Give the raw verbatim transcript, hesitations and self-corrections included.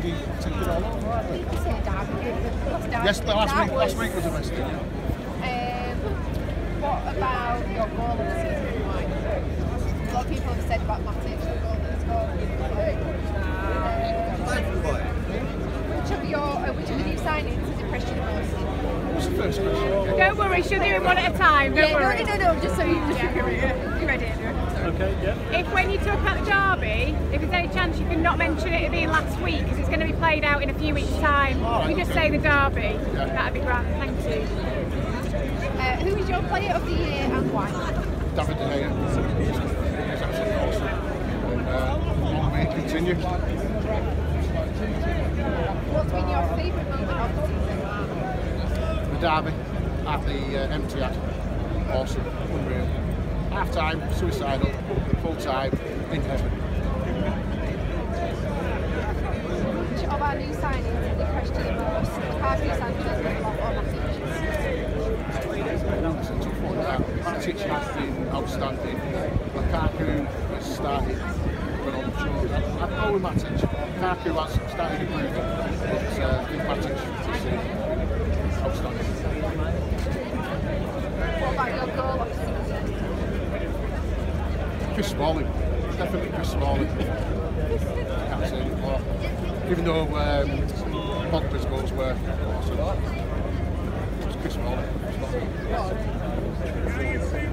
bloody ticket all over, aren't they? You say Derby. Yes, the last That week, was, last week was a mistake. Um, what about your goal of the season? Like, a lot of people have said about Matic, the goal that he's got. Which of your, uh, which of the new signings has impressed you the most? What's the first question? Don't worry, she'll do it one at a time. Don't Yeah, worry. no, no, no, no, just so you just Yeah, figure it out. you ready, Andrew? Okay, yeah. If when you talk about the derby, if there's any chance you can not mention it being last week because it's going to be played out in a few weeks' time, All right, you just okay. say the derby. Yeah. That'd be grand. Thank you. Uh, who is your player of the year and why? David De Gea. He's absolutely awesome. And uh, long may it continue. What's been your favourite moment of the season? The derby at the uh, Etihad. Awesome. Unreal. Half time, suicidal. Full time, in heaven. Which of our new signings has impressed you the most? Cardi, Sanchez, Whitlock or Matic? It's a tough one. Uh, Matic has been outstanding. Lukaku has started when on the show. I'd go with Matic. Lukaku has started improving, but uh, I think Matic is uh, outstanding. What about your goal of the season? Chris Smalling. Definitely Chris Smalling. I can't say any more. Even though um, Pogba's goals were awesome. It was Chris Smalling.